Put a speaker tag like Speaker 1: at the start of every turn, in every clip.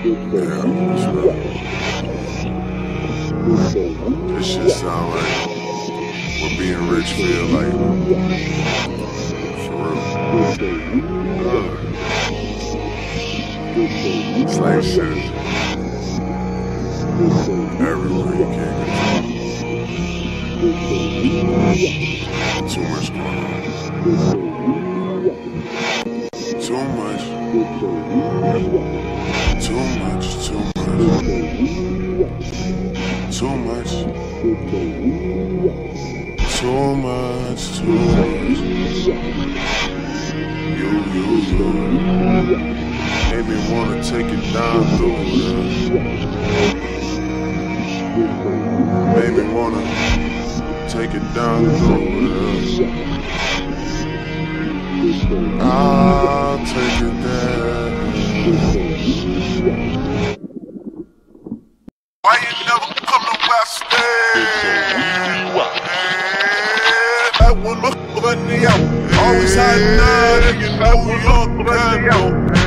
Speaker 1: This shit sound like what being rich feel like. For real. It's like shit. Everywhere you can't control. Too much going on. Too much. Too much. Too much. Too much. Too much. Too much. You. Made me wanna take it down through it. Made me wanna take it down through it. I'll take it there. Why you never come to West End? That one look funny out. Always hiding out in your New York condo.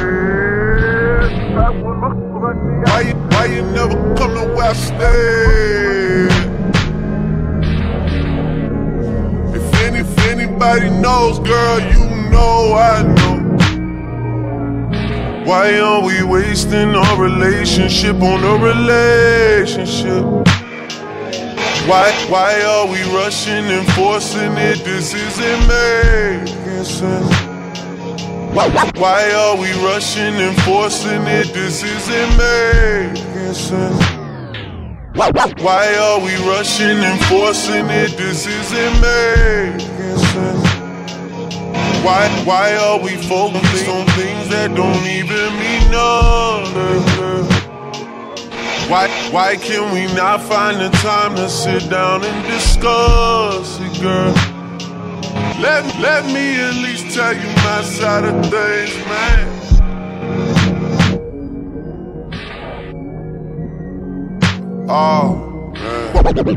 Speaker 1: Why you never come to West End? If anybody knows, girl, you know I know. Why are we wasting our relationship on a relationship? Why are we rushing and forcing it? This isn't making sense. Why are we rushing and forcing it? This isn't making sense. Why are we rushing and forcing it? This isn't making sense. Why are we focused on things that don't even mean nothing? Why can we not find the time to sit down and discuss it, girl? Let me at least tell you my side of things, man. Oh, man.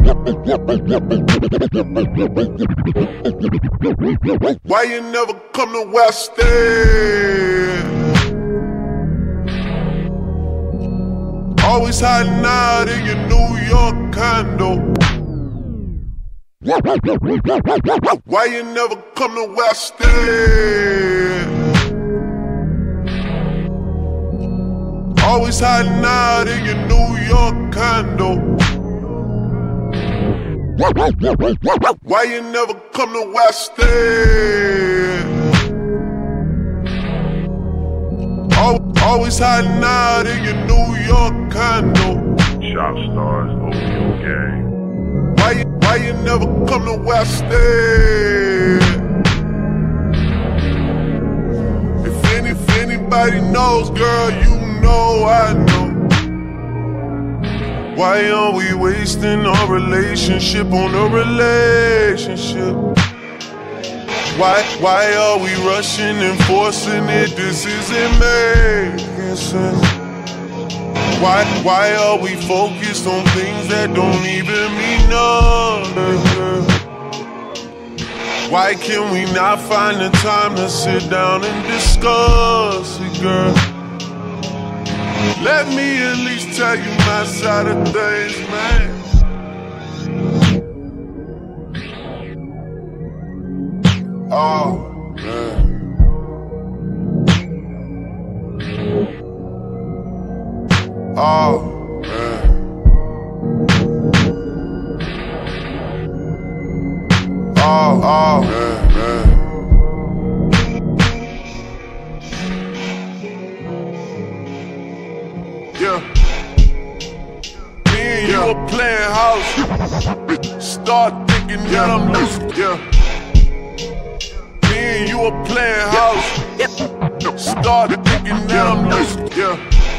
Speaker 1: Why you never come to West End? Always hiding out in your New York condo. Why you never come to West End? Always hiding out in your New York condo. Why you never come to West End? Always hiding out in your New York condo.
Speaker 2: Shop Stars, OVO gang.
Speaker 1: Why you never come to West End? If anybody knows, girl, you know I know. Why are we wasting our relationship on a relationship? Why are we rushing and forcing it? This isn't making sense. Why are we focused on things that don't even mean nothing? Why can we not find the time to sit down and discuss it, girl? Let me at least tell you my side of things, man. Oh, man. Oh, man. Oh, man, man. Yeah. Me and you are playing house. Start thinking that I'm losing. Yeah. Me and you are playing house. Start thinking that I'm losing. Yeah.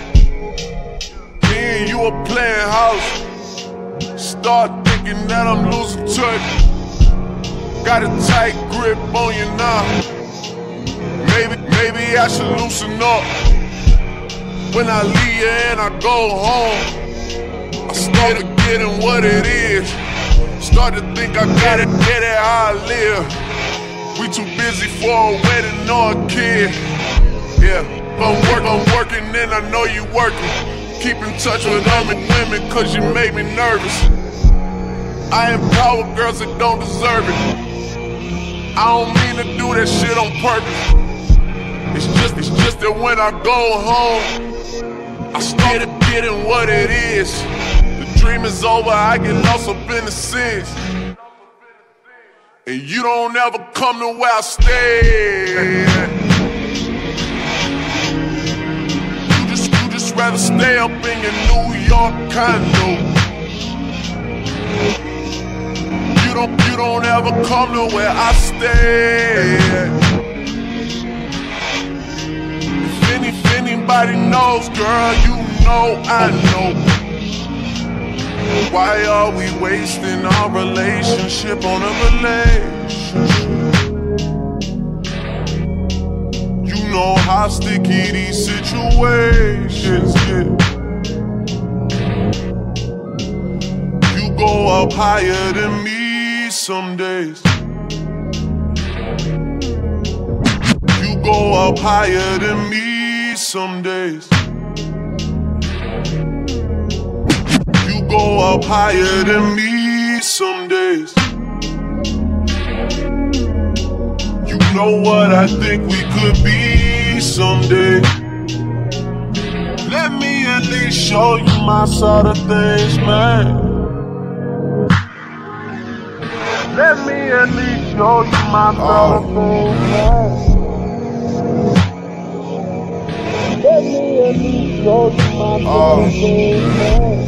Speaker 1: Me and you are playing house. Start thinking that I'm losing touch. Got a tight grip on you now. Maybe I should loosen up. When I leave you and I go home, I start forgetting what it is. Start to think I gotta get it how I live. We too busy for a wedding or a kid. Yeah, I'm working and I know you working. Keep in touch with other women cause you make me nervous. I empower girls that don't deserve it. I don't mean to do that shit on purpose. It's just that when I go home, I started getting what it is. The dream is over, I get lost up in the sins. And you don't ever come to where I stay. You just rather stay up in your New York condo. You don't ever come to where I stay. If anybody knows, girl, you know I know. Why are we wasting our relationship on a relationship? You know how sticky these situations get. You go up higher than me some days. You go up higher than me some days. Go up higher than me some days. You know what I think we could be someday. Let me at least show you my side of things, man. Let me at least show you my side of things, man. Let me at least show you my side of things, man.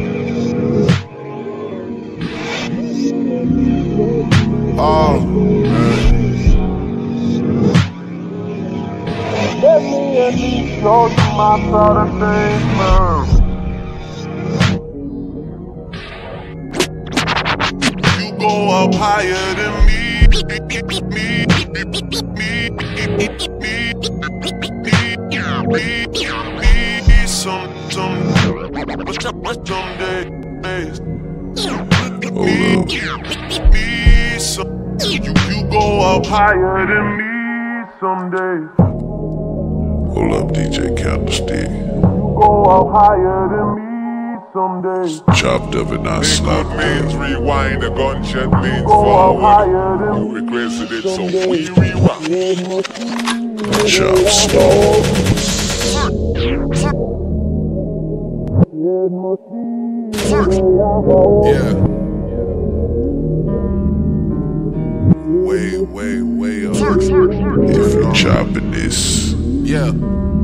Speaker 1: Let me at least show you my side of things, man. You go up higher than me. You go up higher than me someday.
Speaker 2: Hold up, DJ Candlestick.
Speaker 1: You go up higher than me someday.
Speaker 2: Chopped up and not slopped
Speaker 3: means
Speaker 2: up.
Speaker 3: rewind, a gunshot means
Speaker 1: Go up
Speaker 3: forward.
Speaker 1: higher than
Speaker 3: You
Speaker 1: me
Speaker 3: requested it, so
Speaker 1: someday.
Speaker 3: we rewind.
Speaker 2: Chop stars.
Speaker 1: Yeah. Way up.
Speaker 2: If you're chopping this,
Speaker 1: Yeah.